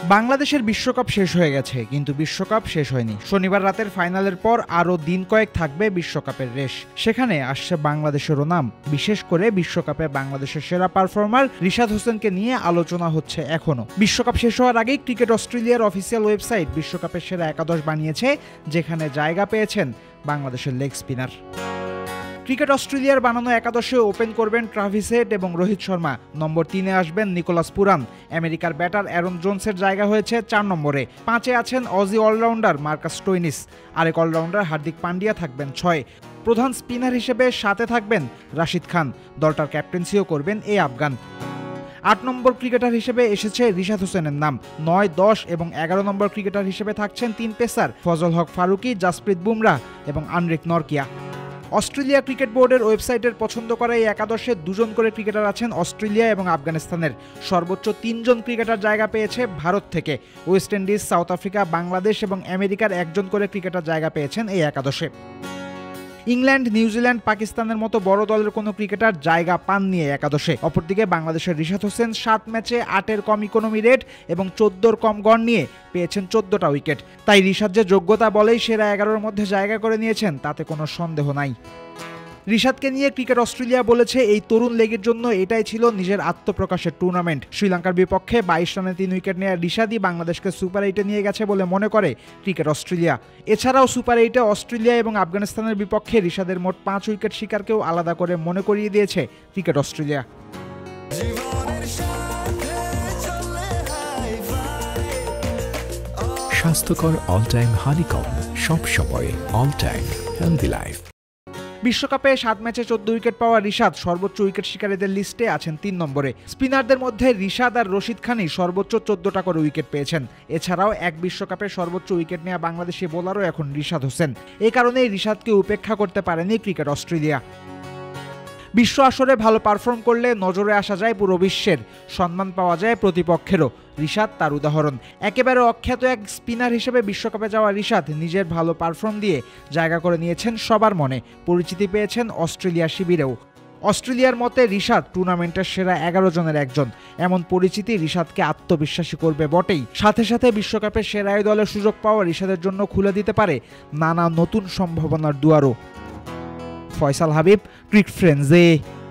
বাংলাদেশের বিশ্বকাপ শেষ হয়ে গেছে, কিন্তু বিশ্বকাপ শেষ হয়নি। শনিবার রাতের ফাইনালের পর আরও দিন কয়েক থাকবে বিশ্বকাপের রেশ। সেখানে আসছে বাংলাদেশেরও নাম। বিশেষ করে বিশ্বকাপে বাংলাদেশের সেরা পারফর্মার রিশাদ হোসেনকে নিয়ে আলোচনা হচ্ছে এখনো। বিশ্বকাপ শেষ হওয়ার আগেই ক্রিকেট অস্ট্রেলিয়ার অফিসিয়াল ওয়েবসাইট বিশ্বকাপের সেরা একাদশ বানিয়েছে, যেখানে জায়গা পেয়েছেন বাংলাদেশের লেগ স্পিনার। ক্রিকেট অস্ট্রেলিয়ার বানানো একাদশে ওপেন করবেন ট্রাভিস হেড এবং রোহিত শর্মা। নম্বর 3-এ আসবেন নিকোলাস পুরান। আমেরিকার ব্যাটার অ্যারন জোন্সের জায়গা হয়েছে 4 নম্বরে। 5-এ আছেন অজি অলরাউন্ডার মার্কাস স্টোইনিস। আরেক অলরাউন্ডার হার্দিক পান্ডিয়া থাকবেন 6। প্রধান স্পিনার হিসেবে 7-এ থাকবেন রাশিদ খান। দলটার ক্যাপ্টেন্সিও করবেন এই আফগান। 8 নম্বর ক্রিকেটার হিসেবে এসেছে রিশাদ হোসেনের নাম। 9, 10 এবং 11 নম্বর ক্রিকেটার হিসেবে থাকছেন 3 পেসার ফজল হক ফারুকি, জাসপ্রীত বুমরাহ এবং আনরিক নরকিয়া। অস্ট্রেলিয়া ক্রিকেট বোর্ডের ওয়েবসাইটের পছন্দ করা এই একাদশে 2 জন করে ক্রিকেটার আছেন অস্ট্রেলিয়া এবং আফগানিস্তানের। সর্বোচ্চ 3 জন ক্রিকেটার জায়গা পেয়েছে ভারত থেকে। West Indies, South Africa, Bangladesh এবং আমেরিকার 1 জন করে ক্রিকেটার জায়গা পেয়েছেন এই একাদশে। ইংল্যান্ড, নিউজিল্যান্ড, পাকিস্তানের মতো বড় দলের কোনো ক্রিকেটার জায়গা পাননি একাদশে। অপরদিকে বাংলাদেশের রিশাদ হোসেন 7 ম্যাচে 8-এর কম ইকোনমি রেট এবং 14-র কম গড় নিয়ে পেয়েছেন 14টা উইকেট। তাই রিশাদ যে যোগ্যতা বলেই সেরা 11-র মধ্যে জায়গা করে নিয়েছেন তাতে কোনো সন্দেহ নাই। রিশাদকে নিয়ে ক্রিকেট অস্ট্রেলিয়া বলেছে, এই তরুণ লেগের জন্য এটাই ছিল নিজের আত্মপ্রকাশের টুর্নামেন্ট। শ্রীলঙ্কার বিপক্ষে 22 রানে 3 উইকেট নেওয়া রিশাদই বাংলাদেশকে সুপার 8-এ নিয়ে গেছে বলে মনে করে ক্রিকেট অস্ট্রেলিয়া। এছাড়াও সুপার 8-এ অস্ট্রেলিয়া এবং আফগানিস্তানের বিপক্ষে রিশাদের মোট 5 উইকেট শিকারকেও আলাদা করে মনে করিয়ে দিয়েছে ক্রিকেট অস্ট্রেলিয়া। স্বাস্থ্যকর অল টাইম হানিকম, সব সময় অল টাইম হেলদি লাইফ। বিশ্বকাপে 7 ম্যাচে 14 উইকেট পাওয়া রিশাদ সর্বোচ্চ উইকেট শিকারীদের লিস্টে আছেন 3 নম্বরে। স্পিনারদের মধ্যে রিশাদ আর রশিদ খানই সর্বোচ্চ 14টা করে উইকেট পেয়েছেন। এছাড়াও এক বিশ্বকাপে সর্বোচ্চ উইকেট নেওয়া বাংলাদেশি বোলারও এখন রিশাদ হোসেন। এই কারণেই রিশাদকে উপেক্ষা করতে পারেনি ক্রিকেট অস্ট্রেলিয়া। বিশ্ব আসরে ভালো পারফর্ম করলে নজরে আসা যায় পুরো বিশ্বের, সম্মান পাওয়া যায় প্রতিপক্ষেরও। রিশাদ তার উদাহরণ। একেবারে অখ্যাত এক স্পিনার হিসেবে বিশ্বকাপে যাওয়া রিশাদ নিজের ভালো পারফর্ম দিয়ে জায়গা করে নিয়েছেন সবার মনে। পরিচিতি পেয়েছেন অস্ট্রেলিয়া শিবিরেও। অস্ট্রেলিয়ার মতে রিশাদ টুর্নামেন্টের সেরা 11 জনের একজন। এমন পরিচিতি রিশাদকে আত্মবিশ্বাসী করবে বটেই, সাথে সাথে বিশ্বকাপের সেরা দলের সুযোগ পাওয়া রিশাদের জন্য খুলে দিতে পারে নানা নতুন সম্ভাবনার দুয়ারও। Faisal Habib, cricket friends.